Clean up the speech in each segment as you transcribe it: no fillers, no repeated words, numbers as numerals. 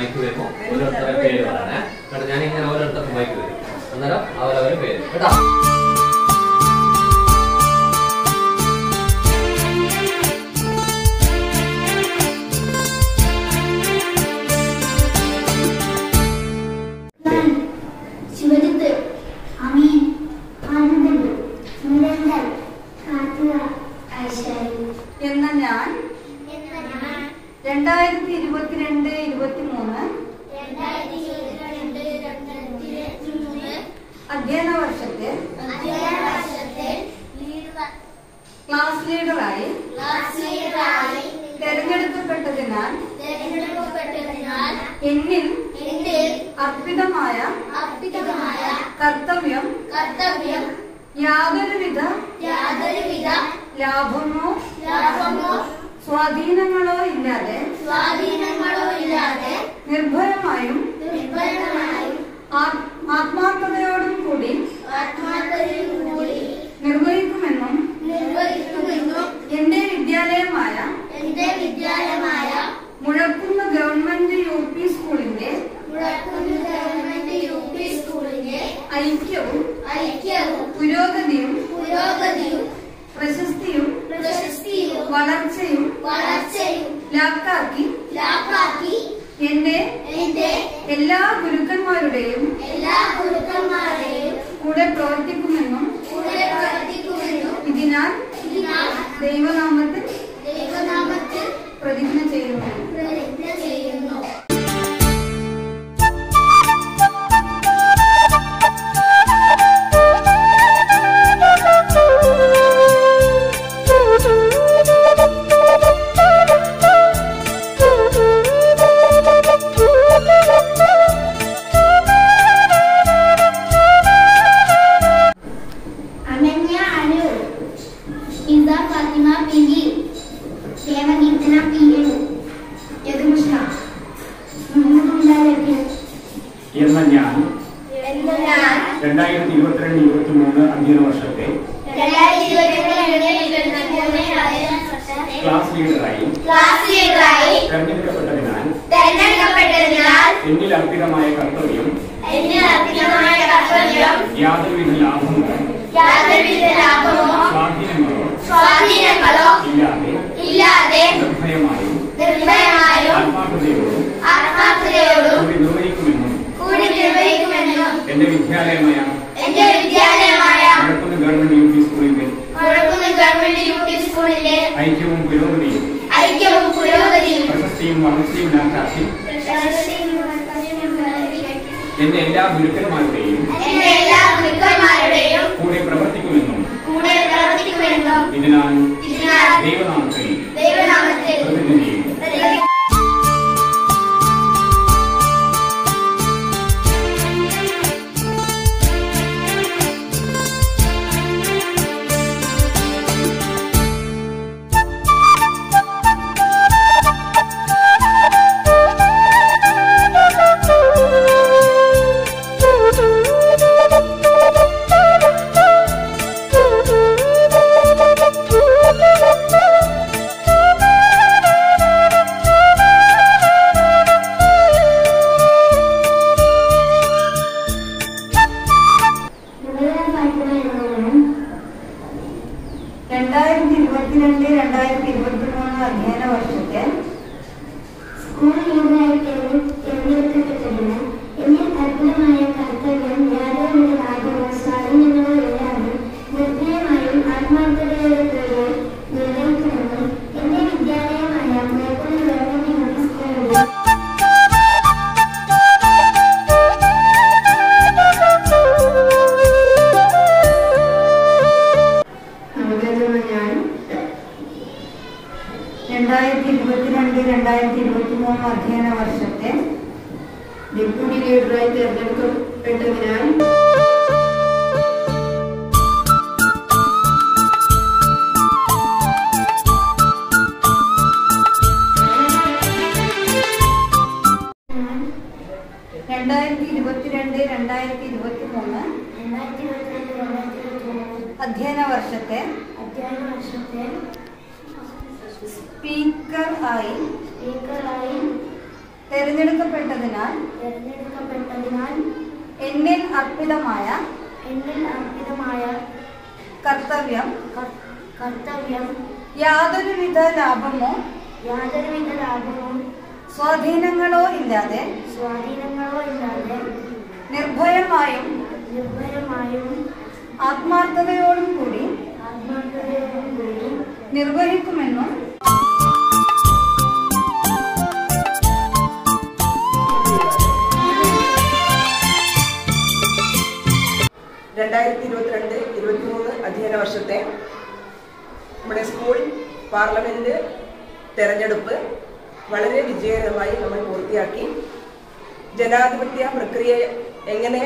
Mic വരുമ്പോൾ ഓരോരുത്തരുടെ പേര് പറയണേ കേട്ടോ. ഞാനിങ്ങനെ ഓരോരുത്തർക്കും മൈക്ക് വരും, അന്നേരം അവരവരുടെ പേര് കേട്ടോ. എന്ന ഞാൻ 2022-23 അധ്യയന വർഷത്തെ ക്ലാസ് ലീഡറായി തെരഞ്ഞെടുക്കപ്പെട്ടതിനാൽ എന്നിൽ അർപ്പിതമായ കർത്തവ്യം യാതൊരുവിധ ലാഭമോ സ്വാധീനങ്ങളോ ഇല്ലാതെ നിർഭയമായും ആത്മാർത്ഥതയോടും കൂടി നിർവഹിക്കുമെന്നും എന്റെ വിദ്യാലയമായ മുഴക്കുന്ന് ഗവൺമെന്റ് UP സ്കൂളിന്റെ ഐക്യവും പുരോഗതിയും പ്രശസ്തിയും വളർച്ചയും ലാക്കാക്കി എന്റെ എല്ലാ ഗുരുക്കന്മാരുടെയും കൂടെ പ്രവർത്തിക്കുമെന്നും ഇതിനാൽ ദൈവനാമത്തിൽ പ്രതിജ്ഞ ചെയ്യുന്നു. എന്ന ഞാൻ 2022-23 അധ്യയന വർഷത്തെ ക്ലാസ് ലീഡറായി തെരഞ്ഞെടുക്കപ്പെട്ടതിനാൽ എന്നിൽ അർപ്പിതമായ കർത്തവ്യം യാതൊരുവിധ ലാഭമോ സ്വാധീനങ്ങളോ ഇല്ലാതെ നിർഭയമായും ആത്മാർത്ഥതയോടും കൂടി നിർവഹിക്കുമെന്നും എന്റെ വിദ്യാലയമായ മുഴക്കുന്ന് ഗവൺമെന്റ് UP സ്കൂളിന്റെ ഐക്യവും പുരോഗതിയും പ്രശസ്തിയും വളർച്ചയും ലാക്കാക്കി എന്റെ എല്ലാ ഗുരുക്കന്മാരുടെയും കൂടെ പ്രവർത്തിക്കുമെന്നും ഇതിനാൽ ദൈവനാമത്തിൽ പ്രതിജ്ഞ ചെയ്യുന്നു. അധ്യയന വർഷത്തെ സ്കൂൾ ലീഡറായി തെരഞ്ഞെടുക്കപ്പെട്ടതിന് എന്നിൽ അർപ്പിതമായ കർത്തവ്യം യാതൊരുവിധ ലാഭമോ സ്വാധീനങ്ങളോ ഇല്ലാതെ നിർഭയമായും ആത്മാർത്ഥതയോടെ കൂടി നിർവഹിക്കുമെന്നും എന്റെ വിദ്യാലയമായ മുഴക്കുന്ന് ഗവൺമെന്റ് UP സ്കൂളിന്റെ ഞാൻ 2022-2023 അധ്യയന വർഷത്തെ ഡെപ്യൂട്ടി ലീഡറായി തെരഞ്ഞെടുക്കപ്പെട്ടതിനാൽ അധ്യയന വർഷത്തെ സ്പീക്കർ ആയി തിരഞ്ഞെടുക്കപ്പെട്ടതിനാൽ എന്നിൽ അർപ്പിതമായ കർത്തവ്യം യാതൊരുവിധ ലാഭമോ സ്വാധീനങ്ങളോ ഇല്ലാതെ നിർഭയമായും ആത്മാർത്ഥതയോടും കൂടി നിർവഹിക്കുമെന്നും 2022-23 അധ്യയന വർഷത്തെ നമ്മുടെ സ്കൂൾ പാർലമെന്റ് തെരഞ്ഞെടുപ്പ് വളരെ വിജയകരമായി നമ്മൾ പൂർത്തിയാക്കി. ജനാധിപത്യ പ്രക്രിയ എങ്ങനെ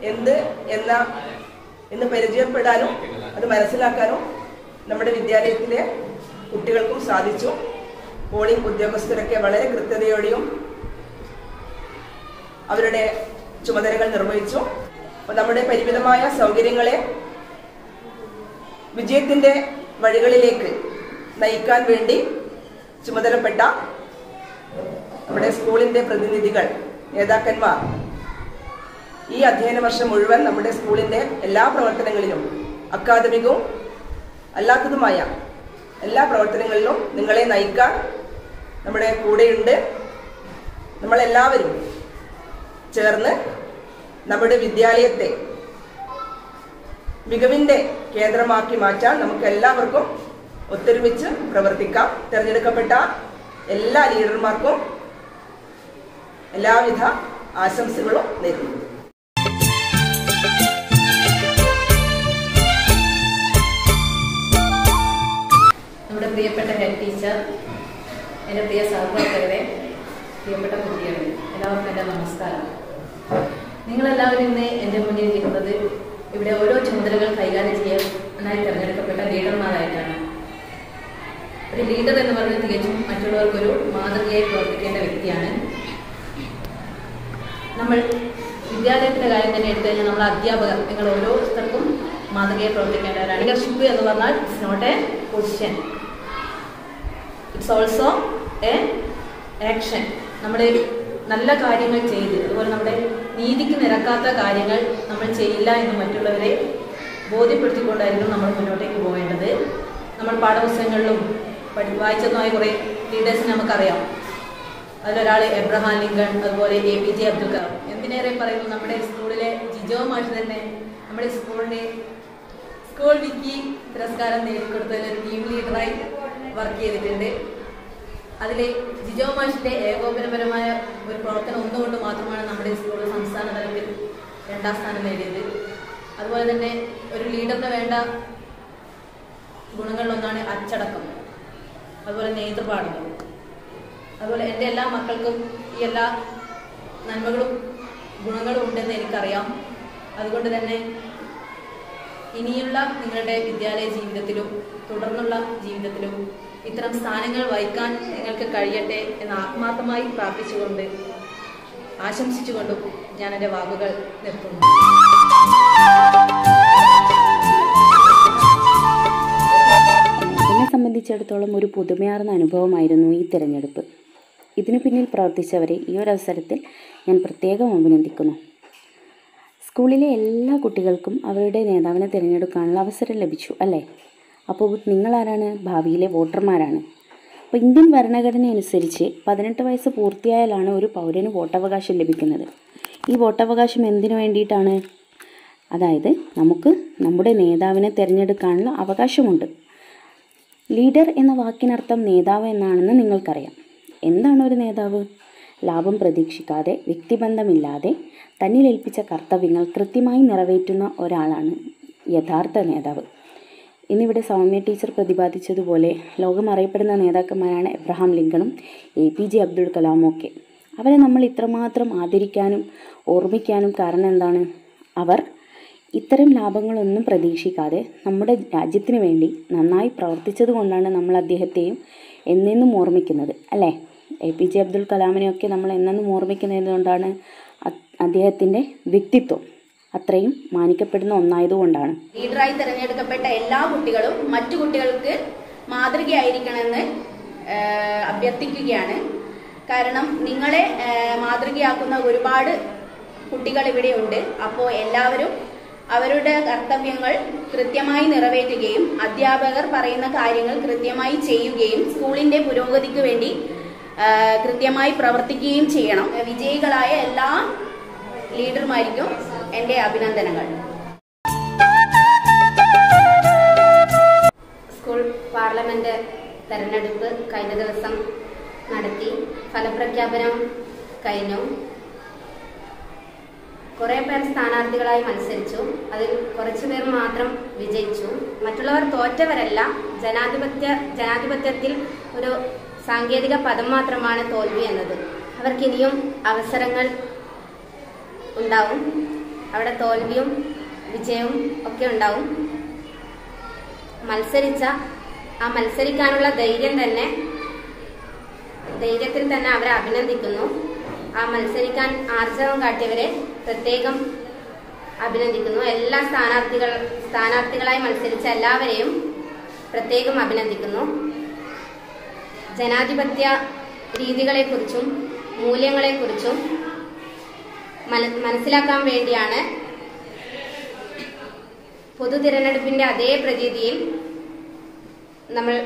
എന്ന് പരിചയപ്പെടാനും അത് മനസ്സിലാക്കാനും നമ്മുടെ വിദ്യാലയത്തിലെ കുട്ടികൾക്കും സാധിച്ചു. പോളിംഗ് ഉദ്യോഗസ്ഥരൊക്കെ വളരെ കൃത്യതയോടെയും അവരുടെ ചുമതലകൾ നിർവഹിച്ചു. അപ്പോൾ നമ്മുടെ പരിമിതമായ സൗകര്യങ്ങളെ വിജയത്തിന്റെ വഴികളിലേക്ക് നയിക്കാൻ വേണ്ടി ചുമതലപ്പെട്ട നമ്മുടെ സ്കൂളിന്റെ പ്രതിനിധികൾ, നേതാക്കന്മാർ ഈ അധ്യയന വർഷം മുഴുവൻ നമ്മുടെ സ്കൂളിന്റെ എല്ലാ പ്രവർത്തനങ്ങളിലും, അക്കാദമികവും അല്ലാത്തതുമായ എല്ലാ പ്രവർത്തനങ്ങളിലും നിങ്ങളെ നയിക്കാൻ നമ്മുടെ കൂടെയുണ്ട്. നമ്മളെല്ലാവരും ചേർന്ന് നമ്മുടെ വിദ്യാലയത്തെ മികവിന്റെ കേന്ദ്രമാക്കി മാറ്റാൻ നമുക്ക് എല്ലാവർക്കും ഒത്തൊരുമിച്ച് പ്രവർത്തിക്കാം. തിരഞ്ഞെടുക്കപ്പെട്ട എല്ലാ ലീഡർമാർക്കും എല്ലാവിധ ആശംസകളും നേരുന്നു. നമ്മുടെ പ്രിയപ്പെട്ട ഹെഡ് ടീച്ചർ, എൻ്റെ പ്രിയ സഹപ്രവർത്തകരെ, പ്രിയപ്പെട്ട കുട്ടികളെ, എല്ലാവർക്കും എൻ്റെ നമസ്കാരം. നിങ്ങളെല്ലാവരും ഇന്ന് എൻ്റെ മുന്നിൽ ഇരിക്കുന്നത് ഇവിടെ ഓരോ ചുമതലകൾ കൈകാര്യം ചെയ്യാനായി തിരഞ്ഞെടുക്കപ്പെട്ട ലീഡർമാരായിട്ടാണ്. ഒരു ലീഡർ എന്ന് പറഞ്ഞാൽ തികച്ചും മറ്റുള്ളവർക്കൊരു മാതൃകയായി പ്രവർത്തിക്കേണ്ട വ്യക്തിയാണ്. നമ്മൾ വിദ്യാലയത്തിൻ്റെ കാര്യം തന്നെ എടുത്തു കഴിഞ്ഞാൽ നമ്മൾ അധ്യാപകർ, നിങ്ങൾ ഓരോരുത്തർക്കും മാതൃകയായി പ്രവർത്തിക്കേണ്ടവരാണ്. ലീഡർഷിപ്പ് എന്ന് പറഞ്ഞാൽ it's not a position, it's also an action. നമ്മുടെ നല്ല കാര്യങ്ങൾ ചെയ്ത്, അതുപോലെ നമ്മുടെ നീതിക്ക് നിരക്കാത്ത കാര്യങ്ങൾ നമ്മൾ ചെയ്യില്ല എന്ന് മറ്റുള്ളവരെ ബോധ്യപ്പെടുത്തിക്കൊണ്ടായിരിക്കും നമ്മൾ മുന്നോട്ടേക്ക് പോകേണ്ടത്. നമ്മൾ പാഠപുസ്തകങ്ങളിലും വായിച്ചതുമായ കുറേ ലീഡേഴ്സിനെ നമുക്കറിയാം. അതിലൊരാൾ എബ്രഹാം ലിങ്കൺ, അതുപോലെ APJ അബ്ദുൽ കലാം. എന്തിനേറെ പറയുന്നു, നമ്മുടെ സ്കൂളിലെ ജിജോ മാഷ് തന്നെ നമ്മുടെ സ്കൂളിന് സ്കൂൾ വിക്കി പുരസ്കാരം നേടിക്കൊടുത്തതിൽ ടീം ലീഡറായി വർക്ക് ചെയ്തിട്ടുണ്ട്. അതിൽ ജിജോ മാഷിന്റെ ഏകോപനപരമായ ഒരു പ്രവർത്തനം ഒന്നുകൊണ്ട് മാത്രമാണ് നമ്മുടെ സ്കൂൾ സംസ്ഥാന തലത്തിൽ 2ാം സ്ഥാനം നേടിയത്. അതുപോലെ തന്നെ ഒരു ലീഡറിന് വേണ്ട ഗുണങ്ങളിലൊന്നാണ് അച്ചടക്കം, അതുപോലെ നേതൃപാഠം. അതുപോലെ എൻ്റെ എല്ലാ മക്കൾക്കും ഈ എല്ലാ നന്മകളും ഗുണങ്ങളും ഉണ്ടെന്ന് എനിക്കറിയാം. അതുകൊണ്ട് തന്നെ ഇനിയുള്ള നിങ്ങളുടെ വിദ്യാലയ ജീവിതത്തിലും തുടർന്നുള്ള ജീവിതത്തിലും ഇത്തരം സ്ഥാനങ്ങൾ വഹിക്കാൻ നിങ്ങൾക്ക് കഴിയട്ടെ എന്ന് ആത്മാർത്ഥമായി പ്രാർത്ഥിച്ചുകൊണ്ട് ആശംസിച്ചുകൊണ്ടും ഞാൻ എൻ്റെ വാക്കുകൾ നിർത്തുന്നു. എന്നെ സംബന്ധിച്ചിടത്തോളം ഒരു പുതുമയാർന്ന അനുഭവമായിരുന്നു ഈ തിരഞ്ഞെടുപ്പ്. ഇതിനു പിന്നിൽ പ്രവർത്തിച്ചവരെ ഈ ഒരു അവസരത്തിൽ ഞാൻ പ്രത്യേകം അഭിനന്ദിക്കുന്നു. സ്കൂളിലെ എല്ലാ കുട്ടികൾക്കും അവരുടെ നേതാവിനെ തിരഞ്ഞെടുക്കാനുള്ള അവസരം ലഭിച്ചു, അല്ലേ? അപ്പോൾ നിങ്ങളാരാണ്? ഭാവിയിലെ വോട്ടർമാരാണ്. അപ്പോൾ ഇന്ത്യൻ ഭരണഘടന അനുസരിച്ച് 18 വയസ്സ് പൂർത്തിയായാലാണ് ഒരു പൗരന് വോട്ടവകാശം ലഭിക്കുന്നത്. ഈ വോട്ടവകാശം എന്തിനു വേണ്ടിയിട്ടാണ്? അതായത് നമുക്ക് നമ്മുടെ നേതാവിനെ തിരഞ്ഞെടുക്കാനുള്ള അവകാശമുണ്ട്. ലീഡർ എന്ന വാക്കിനർത്ഥം നേതാവ് എന്നാണെന്ന് നിങ്ങൾക്കറിയാം. എന്താണ് ഒരു നേതാവ്? ലാഭം പ്രതീക്ഷിക്കാതെ, വ്യക്തിബന്ധമില്ലാതെ തന്നിൽ ഏൽപ്പിച്ച കർത്തവ്യങ്ങൾ കൃത്യമായി നിറവേറ്റുന്ന ഒരാളാണ് യഥാർത്ഥ നേതാവ്. ഇന്നിവിടെ സൗമ്യ ടീച്ചർ പ്രതിപാദിച്ചതുപോലെ ലോകം അറിയപ്പെടുന്ന നേതാക്കന്മാരാണ് എബ്രഹാം ലിങ്കണും APJ അബ്ദുൽ കലാമും ഒക്കെ. അവരെ നമ്മൾ ഇത്രമാത്രം ആദരിക്കാനും ഓർമ്മിക്കാനും കാരണം എന്താണ്? അവർ ഇത്തരം ലാഭങ്ങളൊന്നും പ്രതീക്ഷിക്കാതെ നമ്മുടെ രാജ്യത്തിന് വേണ്ടി നന്നായി പ്രവർത്തിച്ചത് കൊണ്ടാണ് നമ്മൾ അദ്ദേഹത്തെയും എന്നെന്നും ഓർമ്മിക്കുന്നത്, അല്ലേ? APJ അബ്ദുൽ കലാമിനെയൊക്കെ നമ്മൾ എന്നെന്നും ഓർമ്മിക്കുന്നത് കൊണ്ടാണ് അദ്ദേഹത്തിൻ്റെ വ്യക്തിത്വം അത്രയും മാനിക്കപ്പെടുന്ന ഒന്നായതുകൊണ്ടാണ്. ലീഡറായി തിരഞ്ഞെടുക്കപ്പെട്ട എല്ലാ കുട്ടികളും മറ്റു കുട്ടികൾക്ക് മാതൃകയായിരിക്കണമെന്ന് അഭ്യർത്ഥിക്കുകയാണ്. കാരണം നിങ്ങളെ മാതൃകയാക്കുന്ന ഒരുപാട് കുട്ടികൾ ഇവിടെയുണ്ട്. അപ്പോൾ എല്ലാവരും അവരുടെ കർത്തവ്യങ്ങൾ കൃത്യമായി നിറവേറ്റുകയും അധ്യാപകർ പറയുന്ന കാര്യങ്ങൾ കൃത്യമായി ചെയ്യുകയും സ്കൂളിന്റെ പുരോഗതിക്ക് വേണ്ടി കൃത്യമായി പ്രവർത്തിക്കുകയും ചെയ്യണം. വിജയികളായ എല്ലാ ലീഡർമാർക്കും എൻ്റെ അഭിനന്ദനങ്ങൾ. സ്കൂൾ പാർലമെന്റ് തെരഞ്ഞെടുപ്പ് കഴിഞ്ഞ ദിവസം നടത്തി. ഫലപ്രഖ്യാപനം കഴിഞ്ഞു. കുറേ പേർ സ്ഥാനാർത്ഥികളായി മത്സരിച്ചു. അതിൽ കുറച്ചു പേർ മാത്രം വിജയിച്ചു. മറ്റുള്ളവർ തോറ്റവരല്ല. ജനാധിപത്യത്തിൽ ഒരു സാങ്കേതിക പദം മാത്രമാണ് തോൽവി എന്നത്. അവർക്കിനിയും അവസരങ്ങൾ ഉണ്ടാവും. അവിടെ തോൽവിയും വിജയവും ഒക്കെ ഉണ്ടാവും. മത്സരിക്കാനുള്ള ധൈര്യത്തിൽ തന്നെ അവരെ അഭിനന്ദിക്കുന്നു. ആ മത്സരിക്കാൻ ആർജവം കാട്ടിയവരെ പ്രത്യേകം അഭിനന്ദിക്കുന്നു. എല്ലാ സ്ഥാനാർത്ഥികളായി മത്സരിച്ച എല്ലാവരെയും പ്രത്യേകം അഭിനന്ദിക്കുന്നു. ജനാധിപത്യ രീതികളെക്കുറിച്ചും മൂല്യങ്ങളെക്കുറിച്ചും മനസ്സിലാക്കാൻ വേണ്ടിയാണ് പൊതു തിരഞ്ഞെടുപ്പിന്റെ അതേ പ്രതീതിയിൽ നമ്മൾ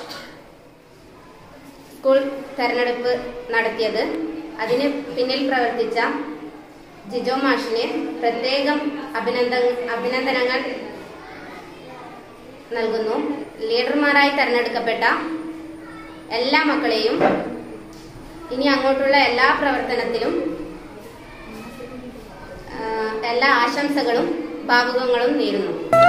സ്കൂൾ തെരഞ്ഞെടുപ്പ് നടത്തിയത്. അതിന് പിന്നിൽ പ്രവർത്തിച്ച ജിജോ മാഷിന് പ്രത്യേകം അഭിനന്ദനങ്ങൾ നൽകുന്നു. ലീഡർമാരായി തെരഞ്ഞെടുക്കപ്പെട്ട എല്ലാ മക്കളെയും ഇനി അങ്ങോട്ടുള്ള എല്ലാ പ്രവർത്തനത്തിലും എല്ലാ ആശംസകളും ഭാവുകങ്ങളും നേരുന്നു.